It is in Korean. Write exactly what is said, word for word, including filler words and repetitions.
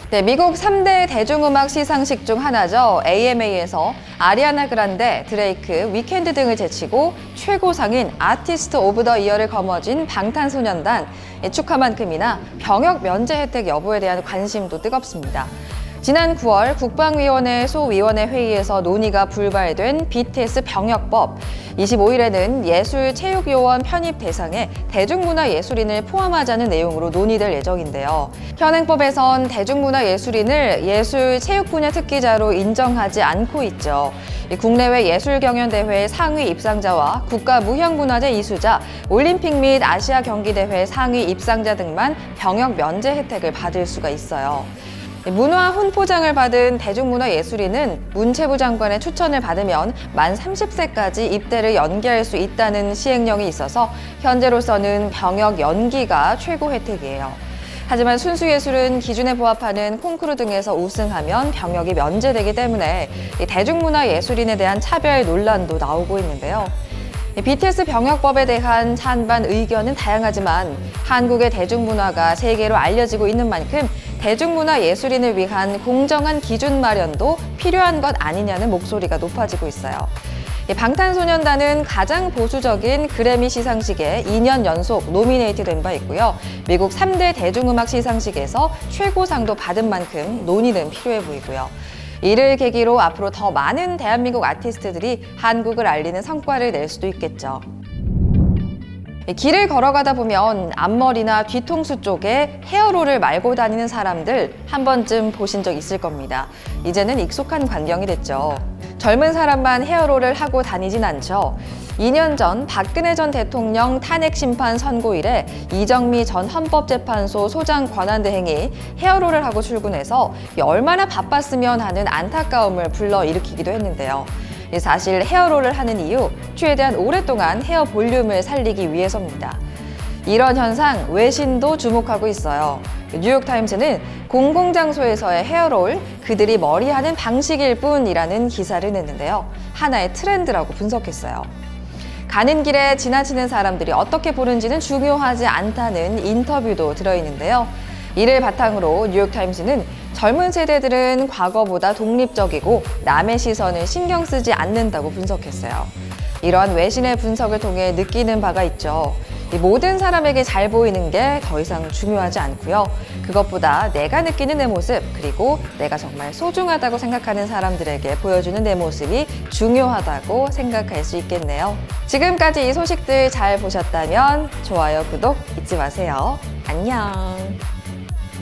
네, 미국 삼 대 대중음악 시상식 중 하나죠. 에이엠에이에서 아리아나 그란데, 드레이크, 위켄드 등을 제치고 최고상인 아티스트 오브 더 이어를 거머쥔 방탄소년단, 축하만큼이나 병역 면제 혜택 여부에 대한 관심도 뜨겁습니다. 지난 구월 국방위원회 소위원회 회의에서 논의가 불발된 비티에스 병역법. 이십오일에는 예술체육요원 편입 대상에 대중문화예술인을 포함하자는 내용으로 논의될 예정인데요. 현행법에선 대중문화예술인을 예술-체육 분야 특기자로 인정하지 않고 있죠. 국내외 예술경연대회 상위 입상자와 국가무형문화재 이수자, 올림픽 및 아시아 경기대회 상위 입상자 등만 병역 면제 혜택을 받을 수가 있어요. 문화 훈포장을 받은 대중문화예술인은 문체부 장관의 추천을 받으면 만 삼십 세까지 입대를 연기할 수 있다는 시행령이 있어서 현재로서는 병역 연기가 최고 혜택이에요. 하지만 순수예술은 기준에 부합하는 콩쿠르 등에서 우승하면 병역이 면제되기 때문에 대중문화예술인에 대한 차별 논란도 나오고 있는데요. 비티에스 병역법에 대한 찬반 의견은 다양하지만 한국의 대중문화가 세계로 알려지고 있는 만큼 대중문화예술인을 위한 공정한 기준 마련도 필요한 것 아니냐는 목소리가 높아지고 있어요. 방탄소년단은 가장 보수적인 그래미 시상식에 이 년 연속 노미네이트 된 바 있고요. 미국 삼 대 대중음악 시상식에서 최고상도 받은 만큼 논의는 필요해 보이고요. 이를 계기로 앞으로 더 많은 대한민국 아티스트들이 한국을 알리는 성과를 낼 수도 있겠죠. 길을 걸어가다 보면 앞머리나 뒤통수 쪽에 헤어롤을 말고 다니는 사람들 한 번쯤 보신 적 있을 겁니다. 이제는 익숙한 광경이 됐죠. 젊은 사람만 헤어롤을 하고 다니진 않죠. 이 년 전 박근혜 전 대통령 탄핵 심판 선고일에 이정미 전 헌법재판소 소장 권한대행이 헤어롤을 하고 출근해서 얼마나 바빴으면 하는 안타까움을 불러일으키기도 했는데요. 사실 헤어롤을 하는 이유, 최대한 오랫동안 헤어 볼륨을 살리기 위해서입니다. 이런 현상, 외신도 주목하고 있어요. 뉴욕타임즈는 공공장소에서의 헤어롤, 그들이 머리하는 방식일 뿐이라는 기사를 냈는데요. 하나의 트렌드라고 분석했어요. 가는 길에 지나치는 사람들이 어떻게 보는지는 중요하지 않다는 인터뷰도 들어있는데요. 이를 바탕으로 뉴욕타임즈는 젊은 세대들은 과거보다 독립적이고 남의 시선을 신경 쓰지 않는다고 분석했어요. 이러한 외신의 분석을 통해 느끼는 바가 있죠. 모든 사람에게 잘 보이는 게 더 이상 중요하지 않고요. 그것보다 내가 느끼는 내 모습, 그리고 내가 정말 소중하다고 생각하는 사람들에게 보여주는 내 모습이 중요하다고 생각할 수 있겠네요. 지금까지 이 소식들 잘 보셨다면 좋아요, 구독 잊지 마세요. 안녕!